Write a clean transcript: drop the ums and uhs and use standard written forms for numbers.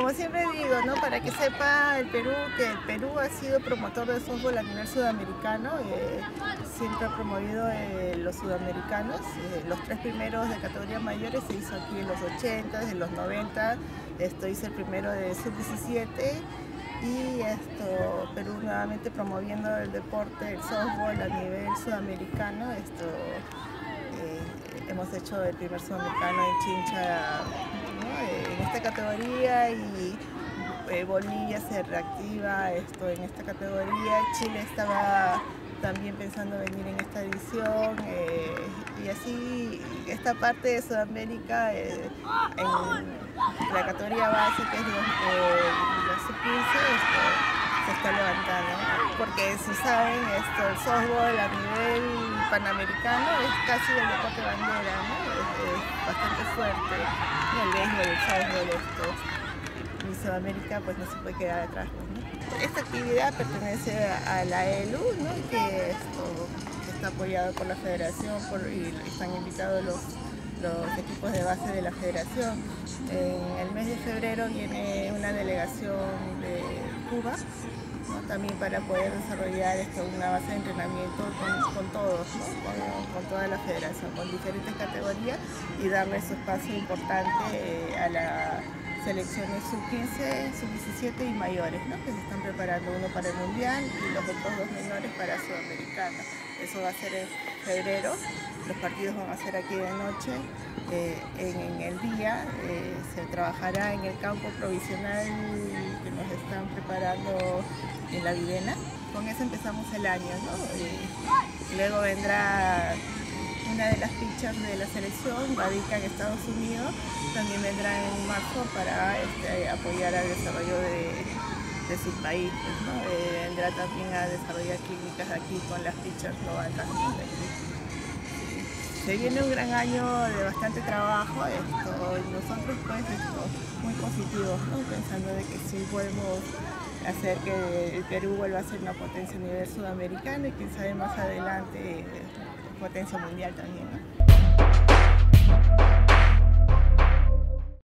como siempre digo, ¿no? Para que sepa el Perú que el Perú ha sido promotor del softball a nivel sudamericano, siempre ha promovido los sudamericanos, los 3 primeros de categorías mayores se hizo aquí en los 80, en los 90, hice el primero de sub-17 y Perú nuevamente promoviendo el deporte, el softball a nivel sudamericano. Hemos hecho el primer sudamericano en Chincha, ¿no? En esta categoría, y Bolivia se reactiva en esta categoría. Chile estaba también pensando venir en esta edición, y así esta parte de Sudamérica en la categoría base, que es la sub-15, se está levantando, ¿no? Porque si saben, el softball a nivel panamericano es casi el deporte bandera, ¿no? Es bastante fuerte, y el béisbol, el softball, y Sudamérica pues no se puede quedar atrás, ¿no? Esta actividad pertenece a la ELU, ¿no? Que está apoyado por la federación, y están invitados los equipos de base de la federación. En el mes de febrero viene una delegación de Cuba, ¿no? También para poder desarrollar una base de entrenamiento con todos, ¿no? Con toda la federación, con diferentes categorías, y darle su espacio importante a las selecciones sub-15, sub-17 y mayores, ¿no? Que se están preparando, uno para el mundial y los otros 2 menores para Sudamericana. Eso va a ser en febrero. Los partidos van a ser aquí de noche. En el día se trabajará en el campo provisional que nos están preparando en La Videna. Con eso empezamos el año, ¿no? Luego vendrá una de las pitchers de la selección, radica en Estados Unidos, también vendrá en marzo para apoyar al desarrollo de sus países, ¿no? Vendrá también a desarrollar clínicas aquí con las pitchers novatas. Se viene un gran año de bastante trabajo, y nosotros pues muy positivos, ¿no? Pensando de que sí podemos hacer que el Perú vuelva a ser una potencia a nivel sudamericano, y quién sabe más adelante potencia mundial también, ¿no?